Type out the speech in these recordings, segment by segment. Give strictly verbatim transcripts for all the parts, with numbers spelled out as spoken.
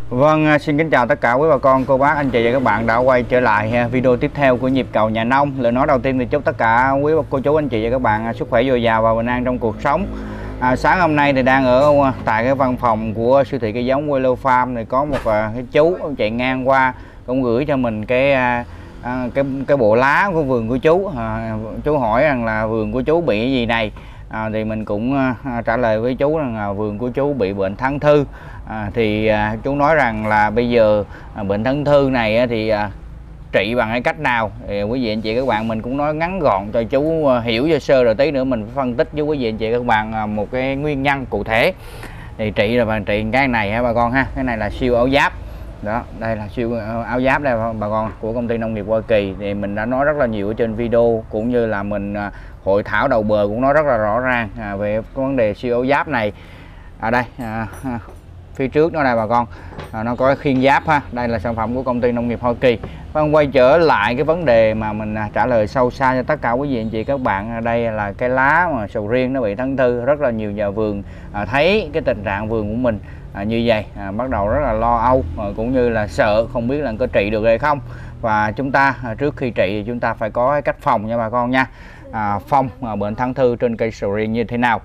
Vâng, xin kính chào tất cả quý bà con, cô bác, anh chị và các bạn đã quay trở lại video tiếp theo của Nhịp Cầu Nhà Nông. Lời nói đầu tiên thì chúc tất cả quý cô chú, anh chị và các bạn sức khỏe dồi dào và bình an trong cuộc sống. À, sáng hôm nay thì đang ở tại cái văn phòng của siêu thị cây giống Quê Lô Farm, thì có một cái chú chạy ngang qua cũng gửi cho mình cái à, cái cái bộ lá của vườn của chú. À, chú hỏi rằng là vườn của chú bị cái gì này. À, thì mình cũng à, trả lời với chú rằng là vườn của chú bị bệnh thắng thư. À, thì à, chú nói rằng là bây giờ à, bệnh thắng thư này á, thì à, trị bằng cái cách nào, thì quý vị anh chị các bạn mình cũng nói ngắn gọn cho chú à, hiểu cho sơ, rồi tí nữa mình phân tích với quý vị anh chị các bạn à, một cái nguyên nhân cụ thể. Thì trị là bằng trị cái này ha bà con ha, cái này là siêu áo giáp đó, đây là siêu áo giáp đây bà con, của công ty nông nghiệp Hoa Kỳ. Thì mình đã nói rất là nhiều ở trên video, cũng như là mình à, hội thảo đầu bờ cũng nói rất là rõ ràng à, về cái vấn đề siêu áo giáp này. Ở à đây à, à, phía trước nó đây bà con, à, nó có cái khiên giáp ha, đây là sản phẩm của công ty nông nghiệp Hoa Kỳ. Vâng, quay trở lại cái vấn đề mà mình à, trả lời sâu xa cho tất cả quý vị anh chị các bạn. À, đây là cái lá mà sầu riêng nó bị thắng thư, rất là nhiều nhà vườn à, thấy cái tình trạng vườn của mình à, như vậy à, bắt đầu rất là lo âu à, cũng như là sợ không biết là có trị được hay không. Và chúng ta à, trước khi trị thì chúng ta phải có cái cách phòng nha bà con nha. À, phòng à, bệnh thắng thư trên cây sầu riêng như thế nào?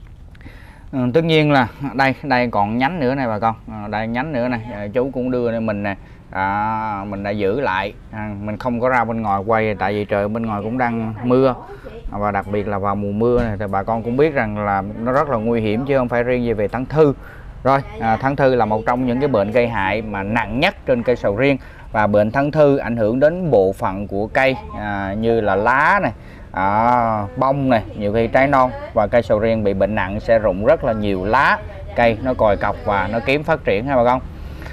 Ừ, tất nhiên là đây đây còn nhánh nữa này bà con, à, đây nhánh nữa này, à, chú cũng đưa cho mình nè. À, mình đã giữ lại, à, mình không có ra bên ngoài quay tại vì trời bên ngoài cũng đang mưa, à, và đặc biệt là vào mùa mưa này thì bà con cũng biết rằng là nó rất là nguy hiểm, chứ không phải riêng gì về thắng thư. Rồi à, thắng thư là một trong những cái bệnh gây hại mà nặng nhất trên cây sầu riêng, và bệnh thắng thư ảnh hưởng đến bộ phận của cây à, như là lá này, à, bông này, nhiều khi trái non, và cây sầu riêng bị bệnh nặng sẽ rụng rất là nhiều lá, cây nó còi cọc và nó kém phát triển ha bà con.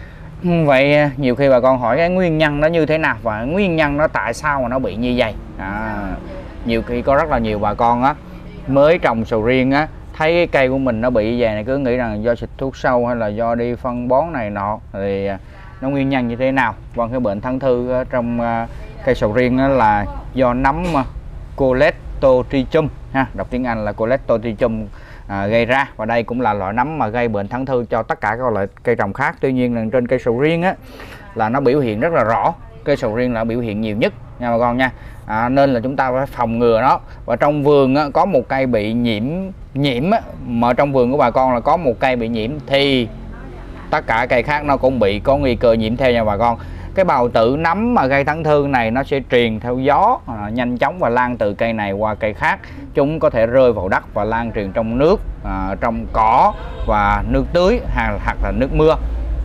Vậy nhiều khi bà con hỏi cái nguyên nhân nó như thế nào và nguyên nhân nó tại sao mà nó bị như vậy. À, nhiều khi có rất là nhiều bà con á mới trồng sầu riêng á, thấy cái cây của mình nó bị như vậy này, cứ nghĩ rằng do xịt thuốc sâu hay là do đi phân bón này nọ, thì nó nguyên nhân như thế nào. Vâng, cái bệnh thắng thư trong cây sầu riêng là do nấm Colletotrichum ha, đọc tiếng Anh là Colletotrichum à, gây ra, và đây cũng là loại nấm mà gây bệnh thắng thư cho tất cả các loại cây trồng khác. Tuy nhiên là trên cây sầu riêng á là nó biểu hiện rất là rõ, cây sầu riêng là biểu hiện nhiều nhất nha bà con nha. À, nên là chúng ta phải phòng ngừa nó. Và trong vườn á, có một cây bị nhiễm nhiễm á, mà trong vườn của bà con là có một cây bị nhiễm thì tất cả cây khác nó cũng bị có nguy cơ nhiễm theo nha bà con. Cái bào tử nấm mà gây thắng thư này nó sẽ truyền theo gió à, nhanh chóng và lan từ cây này qua cây khác. Chúng có thể rơi vào đất và lan truyền trong nước, à, trong cỏ và nước tưới hoặc là nước mưa.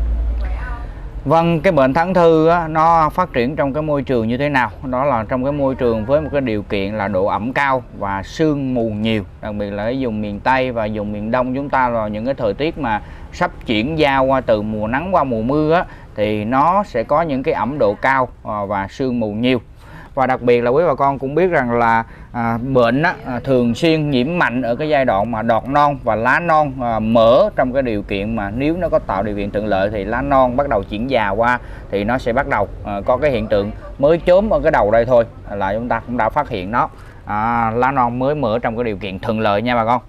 Vâng, cái bệnh thắng thư á, nó phát triển trong cái môi trường như thế nào? Đó là trong cái môi trường với một cái điều kiện là độ ẩm cao và sương mù nhiều. Đặc biệt là ở vùng miền Tây và vùng miền Đông chúng ta, là những cái thời tiết mà sắp chuyển giao qua từ mùa nắng qua mùa mưa á, thì nó sẽ có những cái ẩm độ cao và sương mù nhiều. Và đặc biệt là quý bà con cũng biết rằng là à, bệnh á, à, thường xuyên nhiễm mạnh ở cái giai đoạn mà đọt non và lá non à, mở, trong cái điều kiện mà nếu nó có tạo điều kiện thuận lợi thì lá non bắt đầu chuyển già qua thì nó sẽ bắt đầu à, có cái hiện tượng mới chớm ở cái đầu đây thôi là chúng ta cũng đã phát hiện nó, à, lá non mới mở trong cái điều kiện thuận lợi nha bà con.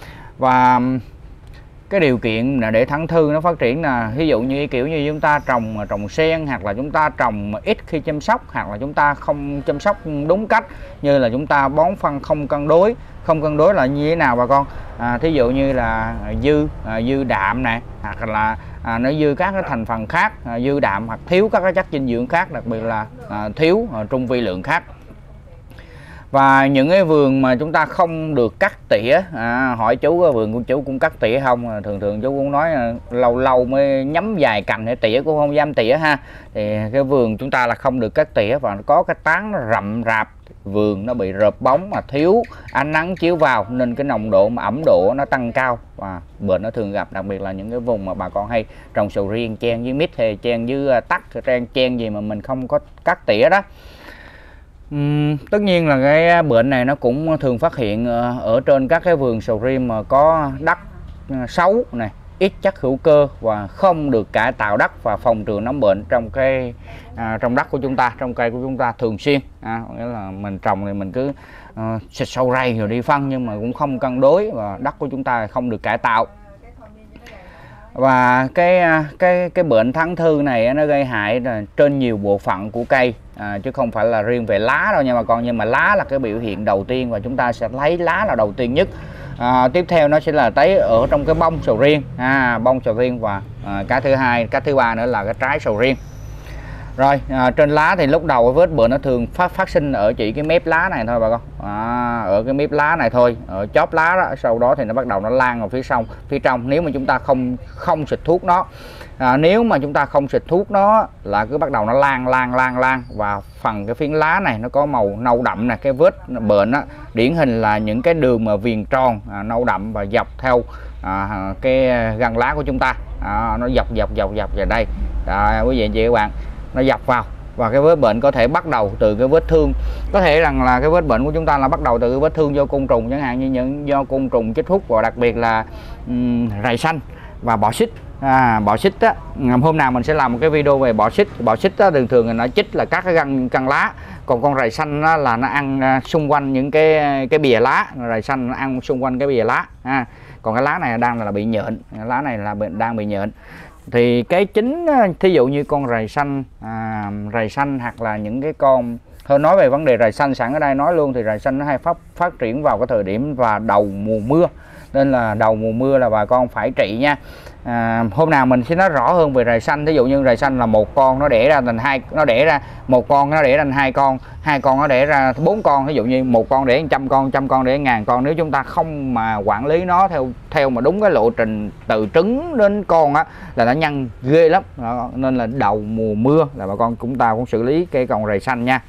Và cái điều kiện để thắng thư nó phát triển là ví dụ như kiểu như chúng ta trồng trồng sen, hoặc là chúng ta trồng ít khi chăm sóc, hoặc là chúng ta không chăm sóc đúng cách, như là chúng ta bón phân không cân đối. Không cân đối là như thế nào bà con? À, thí dụ như là dư à, dư đạm này, hoặc là à, nó dư các cái thành phần khác, à, dư đạm hoặc thiếu các cái chất dinh dưỡng khác, đặc biệt là à, thiếu à, trung vi lượng khác. Và những cái vườn mà chúng ta không được cắt tỉa, à, hỏi chú vườn của chú cũng cắt tỉa không? Thường thường chú cũng nói lâu lâu mới nhắm vài cành để tỉa, cũng không dám tỉa ha. Thì cái vườn chúng ta là không được cắt tỉa, và có cái tán nó rậm rạp, vườn nó bị rợp bóng mà thiếu ánh nắng chiếu vào, nên cái nồng độ mà ẩm độ nó tăng cao và bệnh nó thường gặp. Đặc biệt là những cái vùng mà bà con hay trồng sầu riêng chen với mít hay chen với tắc, chen chen gì mà mình không có cắt tỉa đó. Uhm, tất nhiên là cái bệnh này nó cũng thường phát hiện ở trên các cái vườn sầu riêng mà có đất xấu này, ít chất hữu cơ và không được cải tạo đất và phòng trừ nấm bệnh trong cái à, trong đất của chúng ta, trong cây của chúng ta thường xuyên. À, nghĩa là mình trồng thì mình cứ uh, xịt sâu rây rồi đi phân, nhưng mà cũng không cân đối, và đất của chúng ta không được cải tạo. Và cái cái cái bệnh thắng thư này nó gây hại trên nhiều bộ phận của cây, à, chứ không phải là riêng về lá đâu nha bà con. Nhưng mà lá là cái biểu hiện đầu tiên và chúng ta sẽ lấy lá là đầu tiên nhất. À, tiếp theo nó sẽ là thấy ở trong cái bông sầu riêng, à, bông sầu riêng và à, cái thứ hai, cái thứ ba nữa là cái trái sầu riêng. Rồi à, trên lá thì lúc đầu cái vết bệnh nó thường phát phát sinh ở chỉ cái mép lá này thôi bà con, à, ở cái mép lá này thôi, ở chóp lá đó. Sau đó thì nó bắt đầu nó lan vào phía trong phía trong nếu mà chúng ta không không xịt thuốc nó. À, nếu mà chúng ta không xịt thuốc nó là cứ bắt đầu nó lan lan lan lan và phần cái phiến lá này nó có màu nâu đậm nè. Cái vết bệnh á, điển hình là những cái đường mà viền tròn à, nâu đậm và dọc theo à, cái gân lá của chúng ta, à, nó dọc dọc dọc dọc vào đây. À, quý vị anh chị các bạn, nó dọc vào. Và cái vết bệnh có thể bắt đầu từ cái vết thương, có thể rằng là cái vết bệnh của chúng ta là bắt đầu từ cái vết thương do côn trùng, chẳng hạn như những do côn trùng chích hút, và đặc biệt là um, rầy xanh và bọ xít. À, bọ xít á, hôm nào mình sẽ làm một cái video về bọ xít. Bọ xít á, thường thường là nó chích là các cái gân căn lá, còn con rầy xanh á, là nó ăn xung quanh những cái cái bìa lá. Rầy xanh nó ăn xung quanh cái bìa lá. À, còn cái lá này đang là bị nhện, lá này là đang bị nhện. Thì cái chính thí dụ như con rầy xanh, à, rầy xanh hoặc là những cái con, thôi nói về vấn đề rầy xanh sẵn ở đây nói luôn, thì rầy xanh nó hay phát phát triển vào cái thời điểm và đầu mùa mưa, nên là đầu mùa mưa là bà con phải trị nha. À, hôm nào mình sẽ nói rõ hơn về rầy xanh. Ví dụ như rầy xanh là một con nó đẻ ra thành hai, nó đẻ ra một con nó đẻ ra thành hai con, hai con nó đẻ ra bốn con. Ví dụ như một con đẻ trăm con, trăm con đẻ ngàn con. Nếu chúng ta không mà quản lý nó theo theo mà đúng cái lộ trình từ trứng đến con á là nó nhân ghê lắm. Đó, nên là đầu mùa mưa là bà con chúng ta cũng xử lý cây con rầy xanh nha.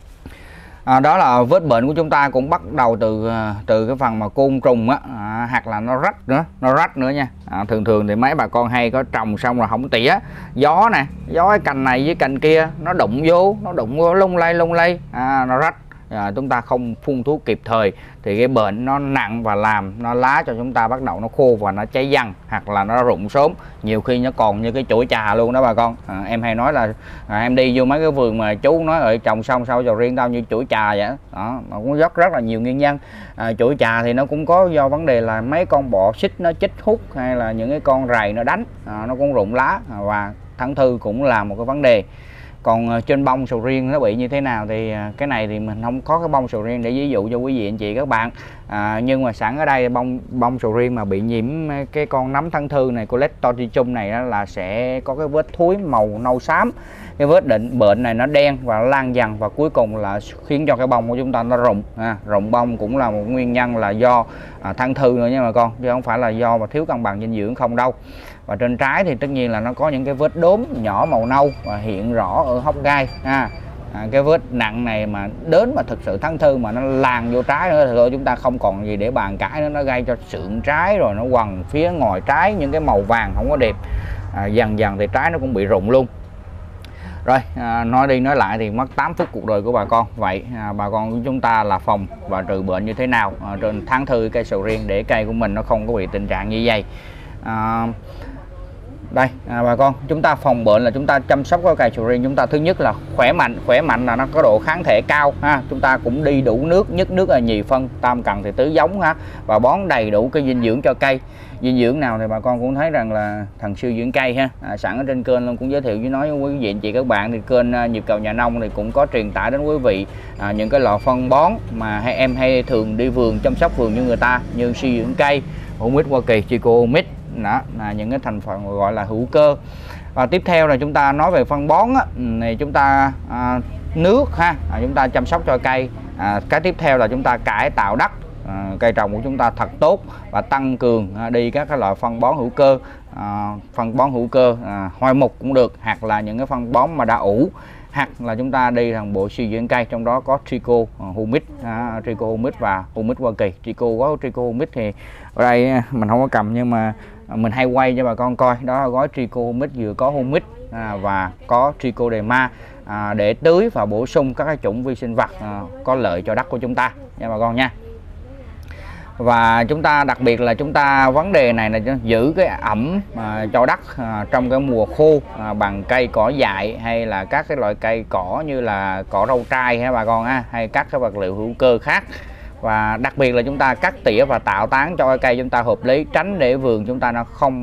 À, đó là vết bệnh của chúng ta cũng bắt đầu từ từ cái phần mà côn trùng á, à, hoặc là nó rách nữa, nó rách nữa nha. À, thường thường thì mấy bà con hay có trồng xong rồi không tỉa, gió nè, gió cái cành này với cành kia nó đụng vô, nó đụng vô lung lay lung lay, à, nó rách. À, chúng ta không phun thuốc kịp thời thì cái bệnh nó nặng và làm nó lá cho chúng ta bắt đầu nó khô và nó cháy dần, hoặc là nó rụng sớm, nhiều khi nó còn như cái chuỗi trà luôn đó bà con. À, em hay nói là à, em đi vô mấy cái vườn mà chú nói ở trồng xong sau sầu riêng tao như chuỗi trà vậy đó. Nó cũng rất rất là nhiều nguyên nhân. À, chuỗi trà thì nó cũng có do vấn đề là mấy con bọ xít nó chích hút, hay là những cái con rầy nó đánh, à, nó cũng rụng lá, à, và thắng thư cũng là một cái vấn đề. Còn trên bông sầu riêng nó bị như thế nào thì cái này thì mình không có cái bông sầu riêng để ví dụ cho quý vị anh chị các bạn. À, nhưng mà sẵn ở đây bông bông sầu riêng mà bị nhiễm cái con nấm thắng thư này, Colletotrichum này đó, là sẽ có cái vết thúi màu nâu xám. Cái vết định bệnh này nó đen và lan dần, và cuối cùng là khiến cho cái bông của chúng ta nó rụng. À, rụng bông cũng là một nguyên nhân là do à, thắng thư nữa nha bà con, chứ không phải là do mà thiếu cân bằng dinh dưỡng không đâu. Và trên trái thì tất nhiên là nó có những cái vết đốm nhỏ màu nâu và hiện rõ ở hốc gai. À, à, cái vết nặng này mà đến mà thực sự thắng thư mà nó lan vô trái nữa thì thôi chúng ta không còn gì để bàn cãi nữa. Nó gây cho sượng trái, rồi nó quằn phía ngoài trái những cái màu vàng không có đẹp. À, dần dần thì trái nó cũng bị rụng luôn. Rồi à, nói đi nói lại thì mất tám phút cuộc đời của bà con. Vậy à, bà con của chúng ta là phòng và trừ bệnh như thế nào à, trên thắng thư cây sầu riêng để cây của mình nó không có bị tình trạng như vậy. À, đây à, bà con, chúng ta phòng bệnh là chúng ta chăm sóc cái cây sầu riêng chúng ta, thứ nhất là khỏe mạnh. Khỏe mạnh là nó có độ kháng thể cao ha. Chúng ta cũng đi đủ nước, nhất nước là nhì phân, tam cần thì tứ giống ha, và bón đầy đủ cái dinh dưỡng cho cây. Dinh dưỡng nào thì bà con cũng thấy rằng là thằng siêu dưỡng cây ha. À, sẵn ở trên kênh luôn cũng giới thiệu với nói với quý vị anh chị các bạn, thì kênh uh, Nhịp Cầu Nhà Nông thì cũng có truyền tải đến quý vị à, những cái loại phân bón mà hay em hay thường đi vườn chăm sóc vườn như người ta, như siêu dưỡng cây, Humic Hoa Kỳ, Trico Humic. Đó là những cái thành phần gọi là hữu cơ. Và tiếp theo là chúng ta nói về phân bón á, thì chúng ta à, nước ha, à, chúng ta chăm sóc cho cây. À, cái tiếp theo là chúng ta cải tạo đất, à, cây trồng của chúng ta thật tốt và tăng cường à, đi các cái loại phân bón hữu cơ. À, phân bón hữu cơ à, hoai mục cũng được, hoặc là những cái phân bón mà đã ủ, hoặc là chúng ta đi thằng bộ suy dưỡng cây, trong đó có Trico Humic, à, Trico Humic và Humic Hoa Kỳ. Trico có Trico Humic thì ở đây mình không có cầm, nhưng mà mình hay quay cho bà con coi. Đó là gói Trico Humic vừa có Humic à, và có Trichoderma à, để tưới và bổ sung các cái chủng vi sinh vật à, có lợi cho đất của chúng ta nha bà con nha. Và chúng ta đặc biệt là chúng ta vấn đề này là giữ cái ẩm à, cho đất à, trong cái mùa khô à, bằng cây cỏ dại, hay là các cái loại cây cỏ như là cỏ rau trai ha bà con ha, hay các cái vật liệu hữu cơ khác. Và đặc biệt là chúng ta cắt tỉa và tạo tán cho cây chúng ta hợp lý, tránh để vườn chúng ta nó không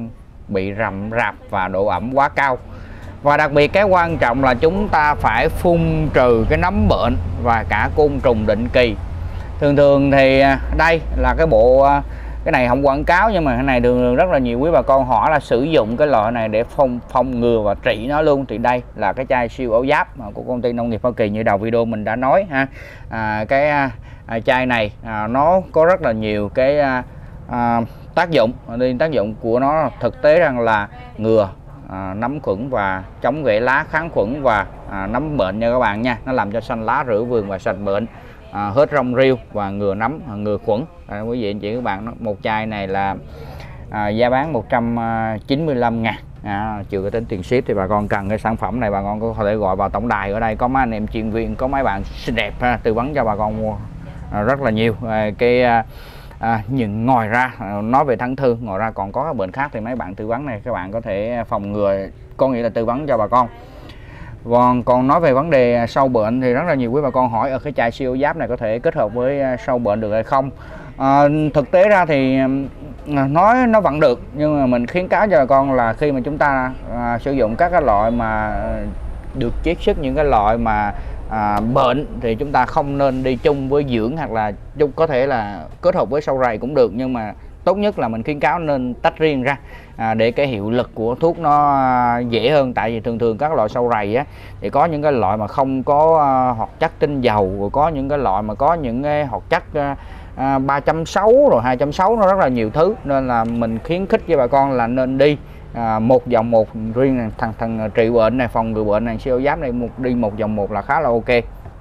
bị rậm rạp và độ ẩm quá cao. Và đặc biệt cái quan trọng là chúng ta phải phun trừ cái nấm bệnh và cả côn trùng định kỳ. Thường thường thì đây là cái bộ, cái này không quảng cáo nhưng mà cái này thường thường rất là nhiều quý bà con hỏi là sử dụng cái loại này để phòng phòng ngừa và trị nó luôn. Thì đây là cái chai siêu ấu giáp của công ty nông nghiệp Hoa Kỳ như đầu video mình đã nói ha. À, cái à, chai này à, nó có rất là nhiều cái à, à, tác dụng. Nên tác dụng của nó thực tế rằng là ngừa à, nấm khuẩn và chống rễ lá, kháng khuẩn và à, nấm bệnh nha các bạn nha. Nó làm cho xanh lá, rửa vườn và sạch bệnh, à, hết rong rêu và ngừa nấm, ngừa khuẩn. À, quý vị anh chị các bạn, một chai này là à, giá bán một trăm chín mươi lăm ngàn, à, trừ cái tính tiền ship. Thì bà con cần cái sản phẩm này bà con có thể gọi vào tổng đài, ở đây có mấy anh em chuyên viên, có mấy bạn xinh đẹp ha, tư vấn cho bà con mua à, rất là nhiều à, cái à, À, nhưng ngoài ra nói về thắng thư, ngoài ra còn có các bệnh khác thì mấy bạn tư vấn này các bạn có thể phòng ngừa, có nghĩa là tư vấn cho bà con. Còn còn nói về vấn đề sâu bệnh thì rất là nhiều quý bà con hỏi ở cái chai siêu giáp này có thể kết hợp với sâu bệnh được hay không. À, thực tế ra thì nói nó vẫn được, nhưng mà mình khuyến cáo cho bà con là khi mà chúng ta à, sử dụng các cái loại mà được chiết xuất những cái loại mà À, bệnh thì chúng ta không nên đi chung với dưỡng, hoặc là chung có thể là kết hợp với sâu rầy cũng được, nhưng mà tốt nhất là mình khuyến cáo nên tách riêng ra à, để cái hiệu lực của thuốc nó dễ hơn. Tại vì thường thường các loại sâu rầy á thì có những cái loại mà không có uh, hoạt chất tinh dầu, rồi có những cái loại mà có những cái hoạt chất uh, uh, ba chấm sáu rồi hai chấm sáu, nó rất là nhiều thứ, nên là mình khuyến khích với bà con là nên đi À, một dòng một riêng. Thằng thằng trị bệnh này, phòng ngừa bệnh này, siêu giáp này một đi một dòng một là khá là ok.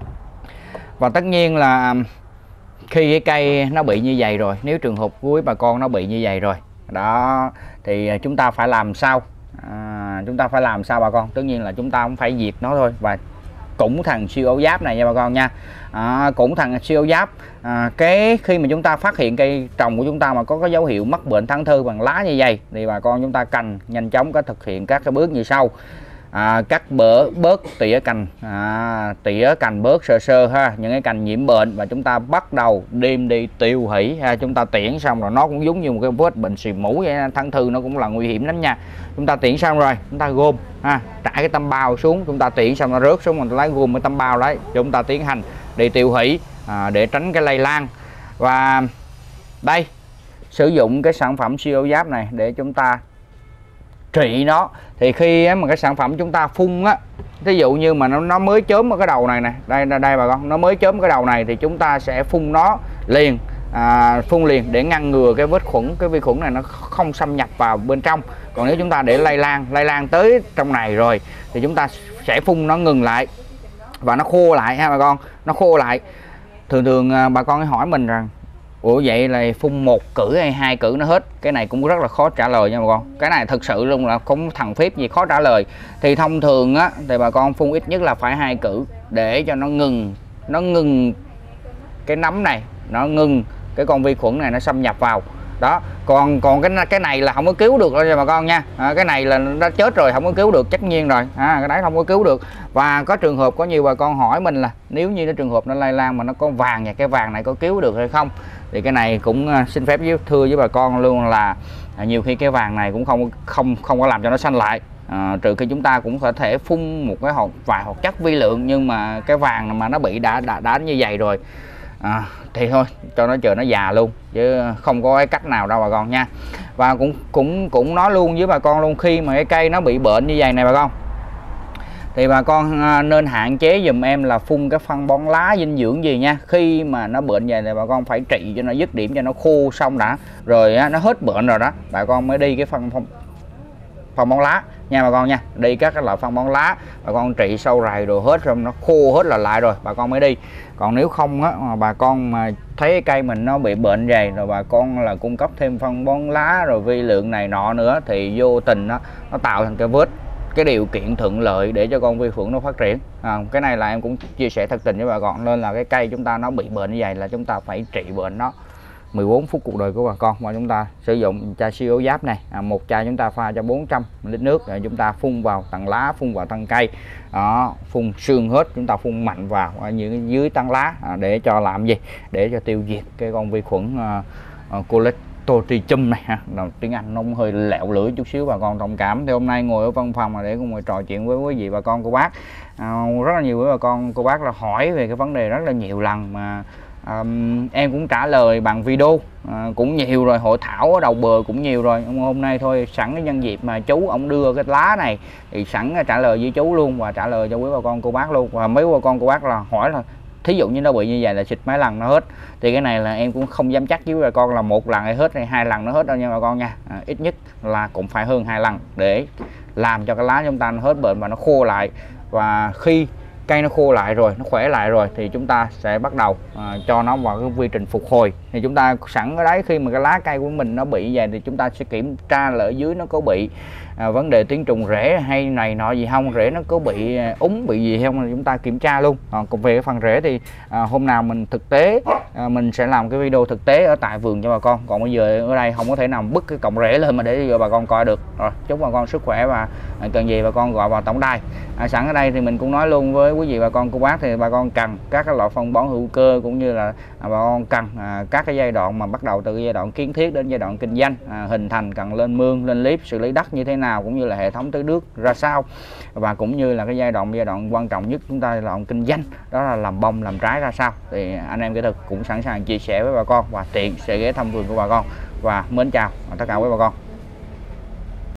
Và tất nhiên là khi cái cây nó bị như vậy rồi, nếu trường hợp của bà con nó bị như vậy rồi đó thì chúng ta phải làm sao? À, chúng ta phải làm sao bà con? Tất nhiên là chúng ta cũng phải diệt nó thôi. Và cũng thằng siêu ấu giáp này nha bà con nha, à, cũng thằng siêu ấu giáp à, cái khi mà chúng ta phát hiện cây trồng của chúng ta mà có cái dấu hiệu mắc bệnh thắng thư bằng lá như vậy thì bà con chúng ta cần nhanh chóng có thực hiện các cái bước như sau. À, cắt bỡ bớt tỉa cành, à, tỉa cành bớt sơ sơ ha, những cái cành nhiễm bệnh, và chúng ta bắt đầu đem đi tiêu hủy ha. Chúng ta tiễn xong rồi, nó cũng giống như một cái vết bệnh xì mũ vậy, thắng thư nó cũng là nguy hiểm lắm nha. Chúng ta tiễn xong rồi chúng ta gom ha, trải cái tăm bao xuống, chúng ta tiễn xong nó rớt xuống, mình lấy gom cái tăm bao đấy, chúng ta tiến hành đi tiêu hủy à, để tránh cái lây lan. Và đây, sử dụng cái sản phẩm siêu ấu giáp này để chúng ta trị nó. Thì khi mà cái sản phẩm chúng ta phun á, ví dụ như mà nó, nó mới chớm ở cái đầu này nè, đây đây, đây bà con, nó mới chớm cái đầu này thì chúng ta sẽ phun nó liền, à, phun liền để ngăn ngừa cái vết khuẩn, cái vi khuẩn này nó không xâm nhập vào bên trong. Còn nếu chúng ta để lây lan lây lan tới trong này rồi thì chúng ta sẽ phun nó ngừng lại và nó khô lại ha bà con, nó khô lại. Thường thường bà con hỏi mình rằng ủa vậy là phun một cử hay hai cử nó hết? Cái này cũng rất là khó trả lời nha bà con. Cái này thực sự luôn là không thằng phép gì khó trả lời. Thì thông thường á thì bà con phun ít nhất là phải hai cử để cho nó ngừng nó ngừng cái nấm này, nó ngừng cái con vi khuẩn này nó xâm nhập vào. Đó, còn còn cái cái này là không có cứu được đâu nha bà con nha. À, cái này là nó chết rồi, không có cứu được, tất nhiên rồi. À, cái đấy không có cứu được. Và có trường hợp có nhiều bà con hỏi mình là nếu như cái trường hợp nó lây lan mà nó có vàng, và cái vàng này có cứu được hay không? Thì cái này cũng xin phép với thưa với bà con luôn là à, nhiều khi cái vàng này cũng không không không có làm cho nó xanh lại. À, trừ khi chúng ta cũng có thể phun một cái hột vài hoạt chất vi lượng, nhưng mà cái vàng mà nó bị đã đã đã như vậy rồi à, thì thôi cho nó chờ nó già luôn, chứ không có cái cách nào đâu bà con nha. Và cũng cũng cũng nói luôn với bà con luôn, khi mà cái cây nó bị bệnh như vậy này bà con, thì bà con nên hạn chế dùm em là phun cái phân bón lá dinh dưỡng gì nha. Khi mà nó bệnh vậy thì bà con phải trị cho nó dứt điểm, cho nó khô xong đã, rồi nó hết bệnh rồi đó bà con mới đi cái phân phân, phân bón lá nha bà con nha. Đi các cái loại phân bón lá, bà con trị sâu rầy rồi hết rồi, nó khô hết là lại rồi bà con mới đi. Còn nếu không á, mà bà con mà thấy cái cây mình nó bị bệnh vậy rồi bà con là cung cấp thêm phân bón lá rồi vi lượng này nọ nữa thì vô tình nó nó tạo thành cái vết, cái điều kiện thuận lợi để cho con vi khuẩn nó phát triển. À, cái này là em cũng chia sẻ thật tình với bà con, nên là cái cây chúng ta nó bị bệnh như vậy là chúng ta phải trị bệnh nó mười bốn phút cuộc đời của bà con. Và chúng ta sử dụng chai siêu ấu giáp này, à, một chai chúng ta pha cho bốn trăm lít nước rồi chúng ta phun vào tầng lá, phun vào thân cây đó, phun xương hết, chúng ta phun mạnh vào ở những dưới tán lá à, để cho làm gì, để cho tiêu diệt cái con vi khuẩn uh, uh, colic Totrichum này ha. Đầu tiếng Anh nó cũng hơi lẹo lưỡi chút xíu, bà con thông cảm. Thì hôm nay ngồi ở văn phòng để cùng ngồi trò chuyện với quý vị bà con cô bác. À, rất là nhiều quý bà con cô bác là hỏi về cái vấn đề rất là nhiều lần mà Um, em cũng trả lời bằng video uh, cũng nhiều rồi, hội thảo ở đầu bờ cũng nhiều rồi. Hôm nay thôi sẵn cái nhân dịp mà chú ông đưa cái lá này thì sẵn trả lời với chú luôn và trả lời cho quý bà con cô bác luôn. Và mấy bà con cô bác là hỏi là thí dụ như nó bị như vậy là xịt mấy lần nó hết, thì cái này là em cũng không dám chắc với bà con là một lần hay hết hay hai lần nó hết đâu nha bà con nha. À, ít nhất là cũng phải hơn hai lần để làm cho cái lá chúng ta nó hết bệnh và nó khô lại. Và khi cây nó khô lại rồi, nó khỏe lại rồi thì chúng ta sẽ bắt đầu à, cho nó vào cái quy trình phục hồi. Thì chúng ta sẵn ở đấy, khi mà cái lá cây của mình nó bị vậy thì chúng ta sẽ kiểm tra là ở dưới nó có bị à, vấn đề tiếng trùng rễ hay này nọ gì không, rễ nó có bị úng bị gì không, là chúng ta kiểm tra luôn. À, còn về cái phần rễ thì à, hôm nào mình thực tế à, mình sẽ làm cái video thực tế ở tại vườn cho bà con. Còn bây giờ ở đây không có thể nào bứt cái cọng rễ lên mà để cho bà con coi được. Rồi chúc bà con sức khỏe và à, cần gì bà con gọi vào tổng đài. À, sẵn ở đây thì mình cũng nói luôn với quý vị bà con cô bác, thì bà con cần các cái loại phân bón hữu cơ cũng như là à, bà con cần à, các cái giai đoạn mà bắt đầu từ giai đoạn kiến thiết đến giai đoạn kinh doanh, à, hình thành cần lên mương lên líp, xử lý đất như thế nào cũng như là hệ thống tưới nước ra sao, và cũng như là cái giai đoạn giai đoạn quan trọng nhất chúng ta là giai đoạn kinh doanh, đó là làm bông làm trái ra sao, thì anh em kỹ thuật cũng sẵn sàng chia sẻ với bà con và tiện sẽ ghé thăm vườn của bà con. Và mến chào tất cả quý bà con.